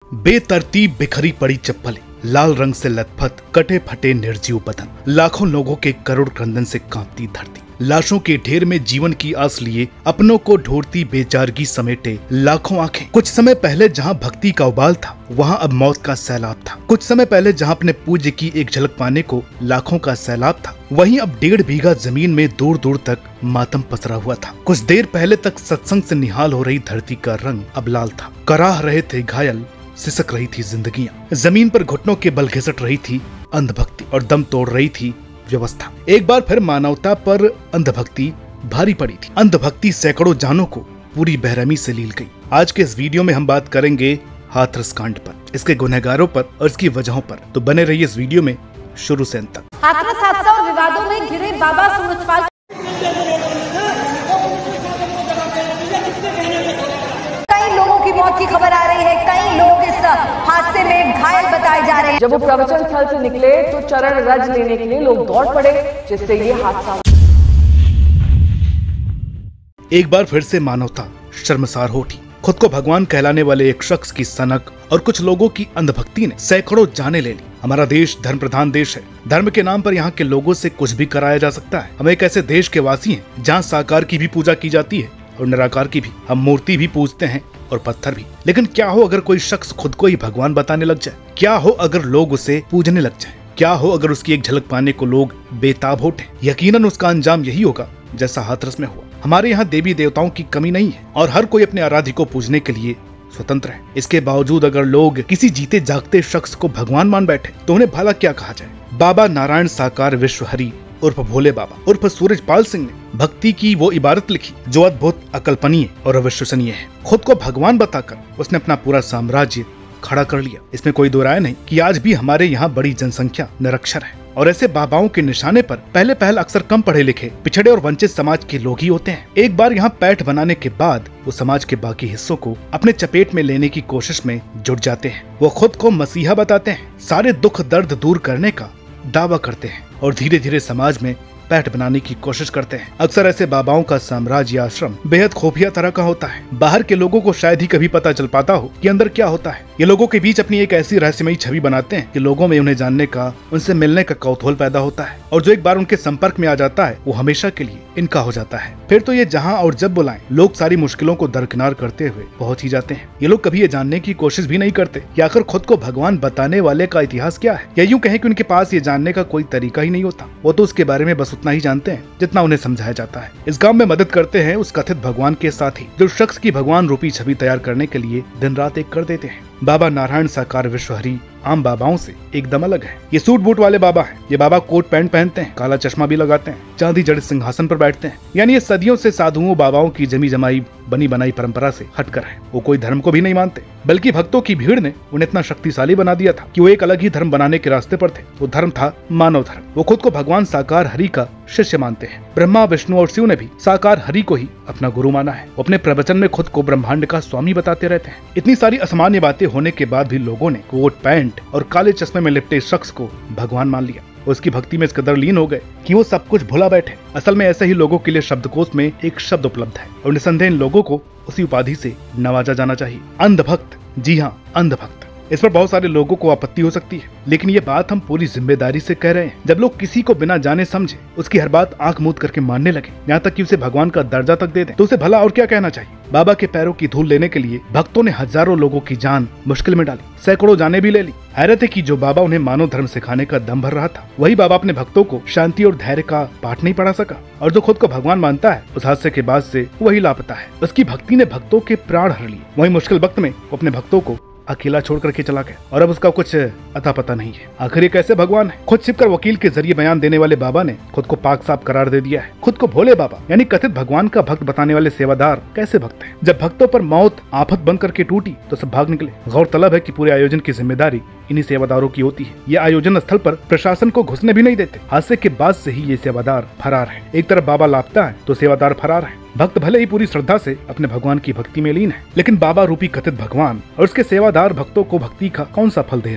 बेतरतीब बिखरी पड़ी चप्पलें, लाल रंग से लथपथ कटे फटे निर्जीव बदन, लाखों लोगों के करुण क्रंदन से कांपती धरती, लाशों के ढेर में जीवन की आस लिए अपनों को ढूंढती बेचारगी समेटे लाखों आंखें। कुछ समय पहले जहां भक्ति का उबाल था, वहां अब मौत का सैलाब था। कुछ समय पहले जहां अपने पूज्य की एक झलक पाने को लाखों का सैलाब था, वहीं अब 1.5 बीघा जमीन में दूर दूर तक मातम पसरा हुआ था। कुछ देर पहले तक सत्संग से निहाल हो रही धरती का रंग अब लाल था। कराह रहे थे घायल, सिसक रही थी जिंदगियां, जमीन पर घुटनों के बल घिसट रही थी अंधभक्ति और दम तोड़ रही थी व्यवस्था। एक बार फिर मानवता पर अंधभक्ति भारी पड़ी थी। अंधभक्ति सैकड़ों जानों को पूरी बेरहमी से लील गई। आज के इस वीडियो में हम बात करेंगे हाथरस कांड पर, इसके गुनहगारों पर और इसकी वजहों पर। तो बने रहिए इस वीडियो में शुरू से अंत तक। हाथरस हादसा और विवादों में घिरे बाबा सूरजपाल कई लोगों की मौत की खबर आ रही है। कई लोग इस हादसे में घायल बताए जा रहे हैं। जब वो प्रवचन स्थल से निकले तो चरण रज लेने के लिए लोग दौड़ पड़े, जिससे ये हादसा। एक बार फिर से मानवता शर्मसार हो उठी। खुद को भगवान कहलाने वाले एक शख्स की सनक और कुछ लोगों की अंधभक्ति ने सैकड़ों जाने ले ली। हमारा देश धर्म प्रधान देश है। धर्म के नाम पर यहाँ के लोगों से कुछ भी कराया जा सकता है। हम एक ऐसे देश के वासी हैं जहाँ साकार की भी पूजा की जाती है और निराकार की भी। हम मूर्ति भी पूजते हैं और पत्थर भी। लेकिन क्या हो अगर कोई शख्स खुद को ही भगवान बताने लग जाए? क्या हो अगर लोग उसे पूजने लग जाएं? क्या हो अगर उसकी एक झलक पाने को लोग बेताब होते? यकीनन उसका अंजाम यही होगा जैसा हाथरस में हुआ। हमारे यहाँ देवी देवताओं की कमी नहीं है और हर कोई अपने आराध्य को पूजने के लिए स्वतंत्र है। इसके बावजूद अगर लोग किसी जीते जागते शख्स को भगवान मान बैठे तो उन्हें भला क्या कहा जाए? बाबा नारायण साकार विश्वहरि उर्फ भोले बाबा उर्फ सूरजपाल सिंह ने भक्ति की वो इबारत लिखी जो अद्भुत, अकल्पनीय और अविश्वसनीय है। खुद को भगवान बताकर उसने अपना पूरा साम्राज्य खड़ा कर लिया। इसमें कोई दो राय नहीं कि आज भी हमारे यहाँ बड़ी जनसंख्या निरक्षर है और ऐसे बाबाओं के निशाने पर पहले अक्सर कम पढ़े लिखे, पिछड़े और वंचित समाज के लोग ही होते हैं। एक बार यहाँ पैठ बनाने के बाद वो समाज के बाकी हिस्सों को अपने चपेट में लेने की कोशिश में जुट जाते हैं। वो खुद को मसीहा बताते हैं, सारे दुख दर्द दूर करने का दावा करते हैं और धीरे धीरे समाज में पैठ बनाने की कोशिश करते हैं। अक्सर ऐसे बाबाओं का साम्राज्य आश्रम बेहद खुफिया तरह का होता है। बाहर के लोगों को शायद ही कभी पता चल पाता हो कि अंदर क्या होता है। ये लोगों के बीच अपनी एक ऐसी रहस्यमयी छवि बनाते हैं कि लोगों में उन्हें जानने का, उनसे मिलने का कौतूहल पैदा होता है और जो एक बार उनके संपर्क में आ जाता है वो हमेशा के लिए इनका हो जाता है। फिर तो ये जहाँ और जब बुलाएं, लोग सारी मुश्किलों को दरकिनार करते हुए पहुंच ही जाते हैं। ये लोग कभी ये जानने की कोशिश भी नहीं करते कि आखिर खुद को भगवान बताने वाले का इतिहास क्या है, या यूं कहें कि उनके पास ये जानने का कोई तरीका ही नहीं होता। वो तो उसके बारे में बस उतना ही जानते हैं जितना उन्हें समझाया जाता है। इस काम में मदद करते हैं उस कथित भगवान के साथी जो शख्स की भगवान रूपी छवि तैयार करने के लिए दिन रात एक कर देते हैं। बाबा नारायण साकार विश्वहरि आम बाबाओं से एकदम अलग है। ये सूट बूट वाले बाबा हैं। ये बाबा कोट पैंट पहनते हैं, काला चश्मा भी लगाते हैं, चांदी जड़ित सिंहासन पर बैठते हैं। यानी ये सदियों से साधुओं बाबाओं की जमी जमाई बनी बनाई परंपरा से हटकर है। वो कोई धर्म को भी नहीं मानते, बल्कि भक्तों की भीड़ ने उन्हें इतना शक्तिशाली बना दिया था कि वो एक अलग ही धर्म बनाने के रास्ते पर थे। वो धर्म था मानव धर्म। वो खुद को भगवान साकार हरि का शिष्य मानते हैं। ब्रह्मा, विष्णु और शिव ने भी साकार हरि को ही अपना गुरु माना है। वो अपने प्रवचन में खुद को ब्रह्मांड का स्वामी बताते रहते हैं। इतनी सारी असामान्य बातें होने के बाद भी लोगों ने कोट पैंट और काले चश्मे में लिपटे शख्स को भगवान मान लिया। उसकी भक्ति में इस कदर लीन हो गए कि वो सब कुछ भुला बैठे। असल में ऐसे ही लोगों के लिए शब्दकोश में एक शब्द उपलब्ध है और निसंदेह इन लोगों को उसी उपाधि से नवाजा जाना चाहिए, अंधभक्त। जी हाँ, अंधभक्त। इस पर बहुत सारे लोगों को आपत्ति हो सकती है, लेकिन ये बात हम पूरी जिम्मेदारी से कह रहे हैं। जब लोग किसी को बिना जाने समझे उसकी हर बात आंख मूंद करके मानने लगे, यहाँ तक कि उसे भगवान का दर्जा तक दे दें, तो उसे भला और क्या कहना चाहिए? बाबा के पैरों की धूल लेने के लिए भक्तों ने हजारों लोगों की जान मुश्किल में डाली, सैकड़ों जाने भी ले ली। हैरत है कि जो बाबा उन्हें मानव धर्म सिखाने का दम भर रहा था, वही बाबा अपने भक्तों को शांति और धैर्य का पाठ नहीं पढ़ा सका। और जो खुद को भगवान मानता है, उस हादसे के बाद से वही लापता है। उसकी भक्ति ने भक्तों के प्राण हर लिए। वही मुश्किल वक्त में वो अपने भक्तों को अकेला छोड़ करके चला गया और अब उसका कुछ अता पता नहीं है। आखिर ये कैसे भगवान है? खुद छिपकर वकील के जरिए बयान देने वाले बाबा ने खुद को पाक साफ करार दे दिया है। खुद को भोले बाबा यानी कथित भगवान का भक्त बताने वाले सेवादार कैसे भक्त हैं? जब भक्तों पर मौत आफत बन करके टूटी तो सब भाग निकले। गौरतलब है कि पूरे आयोजन की जिम्मेदारी इन्हीं सेवादारों की होती है। ये आयोजन स्थल पर प्रशासन को घुसने भी नहीं देते। हादसे के बाद से ही ये सेवादार फरार है। एक तरफ बाबा लापता है तो सेवादार फरार है। भक्त भले ही पूरी श्रद्धा से अपने भगवान की भक्ति में लीन है, लेकिन बाबा रूपी कथित भगवान और उसके सेवादार भक्तों को भक्ति का कौन सा फल दे रहे हैं?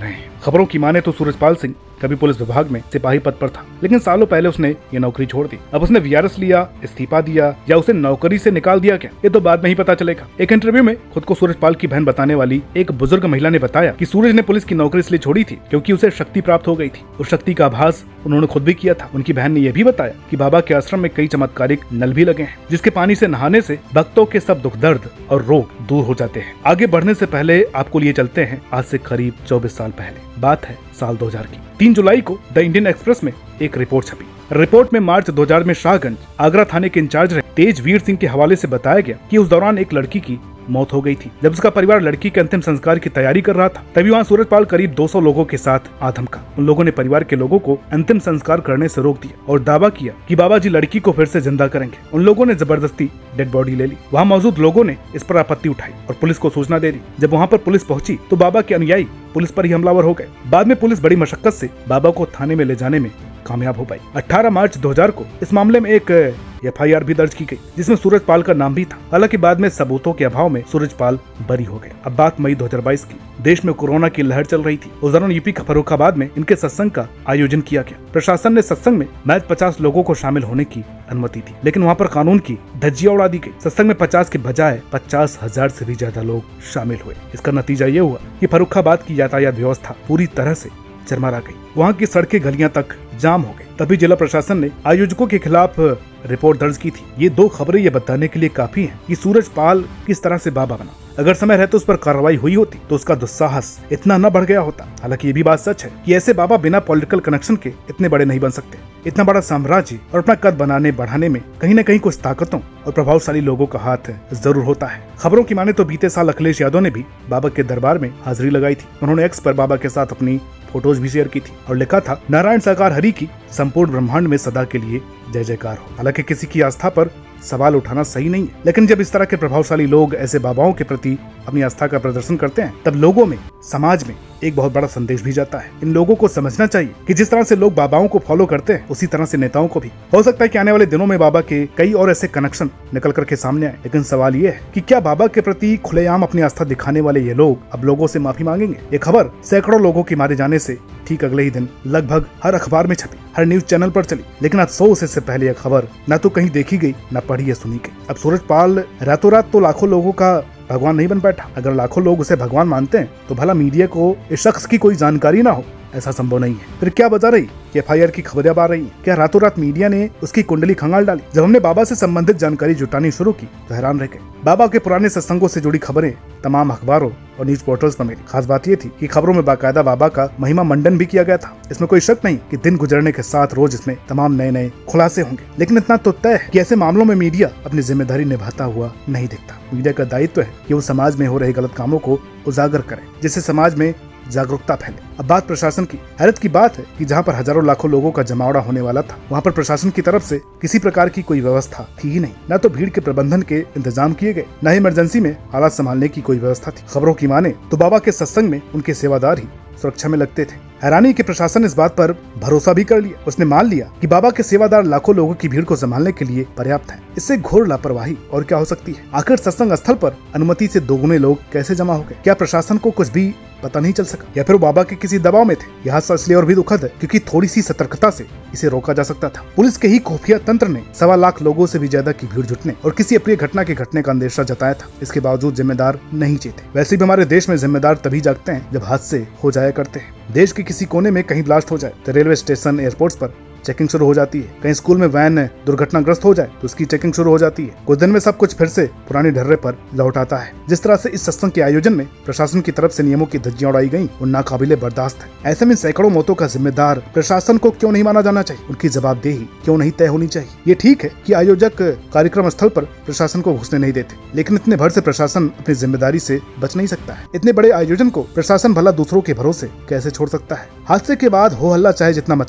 खबरों की माने तो सूरजपाल सिंह कभी पुलिस विभाग में सिपाही पद पर था, लेकिन सालों पहले उसने ये नौकरी छोड़ दी। अब उसने वीआरएस लिया, इस्तीफा दिया या उसे नौकरी से निकाल दिया क्या, ये तो बाद में ही पता चलेगा। एक इंटरव्यू में खुद को सूरजपाल की बहन बताने वाली एक बुजुर्ग महिला ने बताया कि सूरज ने पुलिस की नौकरी इसलिए छोड़ी थी क्योंकि उसे शक्ति प्राप्त हो गई थी। उस शक्ति का आभास उन्होंने खुद भी किया था। उनकी बहन ने यह भी बताया कि बाबा के आश्रम में कई चमत्कारिक नल भी लगे हैं, जिसके पानी से नहाने से भक्तों के सब दुख दर्द और रोग दूर हो जाते हैं। आगे बढ़ने से पहले आपको लिए चलते हैं आज से करीब 24 साल पहले। बात है साल 2000 की। 3 जुलाई को द इंडियन एक्सप्रेस में एक रिपोर्ट छपी। रिपोर्ट में मार्च 2000 में शाहगंज आगरा थाने के इंचार्ज रहे तेजवीर सिंह के हवाले से बताया गया कि उस दौरान एक लड़की की मौत हो गई थी। जब उसका परिवार लड़की के अंतिम संस्कार की तैयारी कर रहा था, तभी वहाँ सूरजपाल करीब 200 लोगों के साथ आ धमका। उन लोगों ने परिवार के लोगों को अंतिम संस्कार करने से रोक दिया और दावा किया कि बाबा जी लड़की को फिर से जिंदा करेंगे। उन लोगों ने जबरदस्ती डेड बॉडी ले ली। वहाँ मौजूद लोगों ने इस पर आपत्ति उठाई और पुलिस को सूचना दे दी। जब वहाँ पर पुलिस पहुंची तो बाबा के अनुयायी पुलिस पर ही हमलावर हो गए। बाद में पुलिस बड़ी मशक्कत से बाबा को थाने में ले जाने में कामयाब हो पाई। 18 मार्च 2000 को इस मामले में एक एफआईआर भी दर्ज की गई, जिसमें सूरजपाल का नाम भी था। हालांकि बाद में सबूतों के अभाव में सूरजपाल बरी हो गए। अब बात मई 2022 की। देश में कोरोना की लहर चल रही थी। उस दौरान यूपी के फर्रुखाबाद में इनके सत्संग का आयोजन किया गया। प्रशासन ने सत्संग में महज 50 लोगों को शामिल होने की अनुमति थी, लेकिन वहाँ पर कानून की धज्जियां उड़ा दी गई। सत्संग में 50 के बजाय 50,000 से भी ज्यादा लोग शामिल हुए। इसका नतीजा ये हुआ कि फर्रुखाबाद की यातायात व्यवस्था पूरी तरह से चरमरा गई। वहाँ की सड़कें गलियां तक जाम हो गई। तभी जिला प्रशासन ने आयोजकों के खिलाफ रिपोर्ट दर्ज की थी। ये 2 खबरें ये बताने के लिए काफी हैं कि सूरजपाल किस तरह से बाबा बना। अगर समय रहते उस पर कार्रवाई हुई होती तो उसका दुस्साहस इतना न बढ़ गया होता। हालांकि ये भी बात सच है कि ऐसे बाबा बिना पॉलिटिकल कनेक्शन के इतने बड़े नहीं बन सकते। इतना बड़ा साम्राज्य और अपना कद बनाने बढ़ाने में कहीं न कहीं कुछ ताकतों और प्रभावशाली लोगों का हाथ जरूर होता है। खबरों की माने तो बीते साल अखिलेश यादव ने भी बाबा के दरबार में हाजिरी लगाई थी। उन्होंने एक्स पर बाबा के साथ अपनी फोटोज भी शेयर की थी और लिखा था, नारायण साकार हरि की संपूर्ण ब्रह्मांड में सदा के लिए जय जयकार हो। हालांकि किसी की आस्था पर सवाल उठाना सही नहीं है, लेकिन जब इस तरह के प्रभावशाली लोग ऐसे बाबाओं के प्रति अपनी आस्था का प्रदर्शन करते हैं, तब लोगों में, समाज में एक बहुत बड़ा संदेश भी जाता है। इन लोगों को समझना चाहिए कि जिस तरह से लोग बाबाओं को फॉलो करते हैं, उसी तरह से नेताओं को भी। हो सकता है कि आने वाले दिनों में बाबा के कई और ऐसे कनेक्शन निकल करके सामने आए, लेकिन सवाल ये है कि क्या बाबा के प्रति खुलेआम अपनी आस्था दिखाने वाले ये लोग अब लोगों से माफी मांगेंगे? ये खबर सैकड़ों लोगों के मारे जाने से ठीक अगले ही दिन लगभग हर अखबार में छपी, हर न्यूज चैनल पर चली, लेकिन अफसोस इससे पहले यह खबर न तो कहीं देखी गई, न पढ़ी या सुनी गई। अब सूरजपाल रातों रात तो लाखों लोगों का भगवान नहीं बन बैठा। अगर लाखों लोग उसे भगवान मानते हैं तो भला मीडिया को इस शख्स की कोई जानकारी ना हो, ऐसा संभव नहीं है। फिर क्या वजह रही कि एफआईआर की खबरें अब आ रही हैं? क्या रातों रात मीडिया ने उसकी कुंडली खंगाल डाली? जब हमने बाबा से संबंधित जानकारी जुटानी शुरू की तो हैरान रह गए। बाबा के पुराने सत्संगों से जुड़ी खबरें तमाम अखबारों और न्यूज पोर्टल्स पर मिली। खास बात यह थी कि खबरों में बाकायदा बाबा का महिमा मंडन भी किया गया था। इसमें कोई शक नहीं कि दिन गुजरने के साथ रोज इसमें तमाम नए नए खुलासे होंगे, लेकिन इतना तो तय है कि ऐसे मामलों में मीडिया अपनी जिम्मेदारी निभाता हुआ नहीं दिखता। मीडिया का दायित्व है कि वो समाज में हो रहे गलत कामों को उजागर करे, जिससे समाज में जागरूकता फैले। अब बात प्रशासन की। हैरत की बात है कि जहां पर हजारों लाखों लोगों का जमावड़ा होने वाला था, वहां पर प्रशासन की तरफ से किसी प्रकार की कोई व्यवस्था थी ही नहीं। न तो भीड़ के प्रबंधन के इंतजाम किए गए, न इमरजेंसी में हालात संभालने की कोई व्यवस्था थी। खबरों की माने तो बाबा के सत्संग में उनके सेवादार ही सुरक्षा में लगते थे। हैरानी के प्रशासन इस बात पर भरोसा भी कर लिया। उसने मान लिया कि बाबा के सेवादार लाखों लोगों की भीड़ को संभालने के लिए पर्याप्त है। इससे घोर लापरवाही और क्या हो सकती है? आखिर सत्संग स्थल पर अनुमति से दोगुने लोग कैसे जमा हो गए? क्या प्रशासन को कुछ भी पता नहीं चल सका, या फिर वो बाबा के किसी दबाव में थे? यह हादसा इसलिए और भी दुखद है क्योंकि थोड़ी सी सतर्कता से इसे रोका जा सकता था। पुलिस के ही खुफिया तंत्र ने 1.25 लाख लोगों से भी ज्यादा की भीड़ जुटने और किसी अप्रिय घटना के घटने का अंदेशा जताया था। इसके बावजूद जिम्मेदार नहीं चेते। वैसे भी हमारे देश में जिम्मेदार तभी जागते हैं जब हादसे हो जाया करते हैं। देश के किसी कोने में कहीं ब्लास्ट हो जाए तो रेलवे स्टेशन, एयरपोर्ट्स पर चेकिंग शुरू हो जाती है। कहीं स्कूल में वैन दुर्घटनाग्रस्त हो जाए तो उसकी चेकिंग शुरू हो जाती है। कुछ दिन में सब कुछ फिर से पुरानी ढर्रे पर लौट आता है। जिस तरह से इस सत्संग के आयोजन में प्रशासन की तरफ से नियमों की धज्जियां उड़ाई गई, वो नाकाबिले बर्दाश्त है। ऐसे में सैकड़ों मौतों का जिम्मेदार प्रशासन को क्यों नहीं माना जाना चाहिए? उनकी जवाबदेही क्यों नहीं तय होनी चाहिए? ये ठीक है कि आयोजक कार्यक्रम स्थल पर प्रशासन को घुसने नहीं देते, लेकिन इतने भर से प्रशासन अपनी जिम्मेदारी से बच नहीं सकता है। इतने बड़े आयोजन को प्रशासन भला दूसरों के भरोसे कैसे छोड़ सकता है? हादसे के बाद हो हल्ला चाहे जितना मच रहा हो,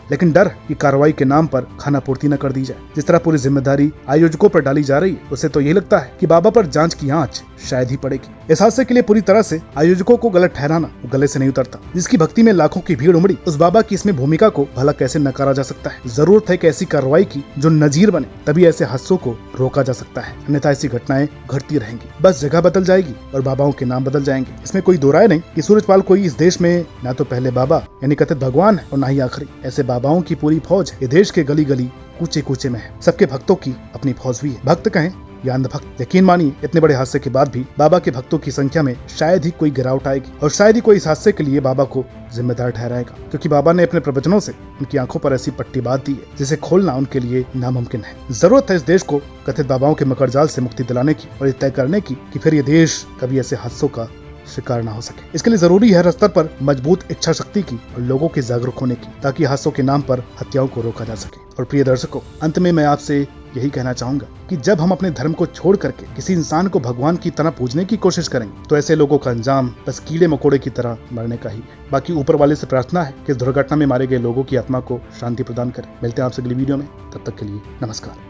लेकिन डर कि कार्रवाई के नाम पर खाना पूर्ति न कर दी जाए। जिस तरह पूरी जिम्मेदारी आयोजकों पर डाली जा रही है, उससे तो यही लगता है कि बाबा पर जांच की आंच शायद ही पड़ेगी। इस हादसे के लिए पूरी तरह से आयोजकों को गलत ठहराना गले से नहीं उतरता। जिसकी भक्ति में लाखों की भीड़ उमड़ी, उस बाबा की इसमें भूमिका को भला कैसे नकारा जा सकता है। जरूरत है कि ऐसी कार्रवाई की जो नजीर बने, तभी ऐसे हादसों को रोका जा सकता है। अन्यथा ऐसी घटनाएं घटती रहेंगी, बस जगह बदल जाएगी और बाबाओं के नाम बदल जाएंगे। इसमें कोई दो राय नहीं कि सूरजपाल कोई इस देश में ना तो पहले बाबा यानी कथित भगवान है और ना ही आखिरी। ऐसे बाबाओं की पूरी फौज ये देश के गली गली कूचे कूचे में है। सबके भक्तों की अपनी फौज भी है, भक्त कहें या अंधभक्त। यकीन मानिए, इतने बड़े हादसे के बाद भी बाबा के भक्तों की संख्या में शायद ही कोई गिरावट आएगी और शायद ही कोई इस हादसे के लिए बाबा को जिम्मेदार ठहराएगा, क्योंकि बाबा ने अपने प्रवचनों से उनकी आंखों पर ऐसी पट्टी बांध दी है जिसे खोलना उनके लिए नामुमकिन है। जरूरत है इस देश को कथित बाबाओं के मकड़जाल से मुक्ति दिलाने की और ये तय करने की कि फिर ये देश कभी ऐसे हादसों का शिकार ना हो सके। इसके लिए जरूरी है हर स्तर पर मजबूत इच्छा शक्ति की और लोगों के जागरूक होने की, ताकि हादसों के नाम पर हत्याओं को रोका जा सके। और प्रिय दर्शकों, अंत में मैं आपसे यही कहना चाहूंगा कि जब हम अपने धर्म को छोड़ करके किसी इंसान को भगवान की तरह पूजने की कोशिश करेंगे, तो ऐसे लोगों का अंजाम बस कीड़े मकोड़े की तरह मरने का ही है। बाकी ऊपर वाले से प्रार्थना है कि इस दुर्घटना में मारे गए लोगों की आत्मा को शांति प्रदान करें। मिलते हैं आपसे अगली वीडियो में, तब तक के लिए नमस्कार।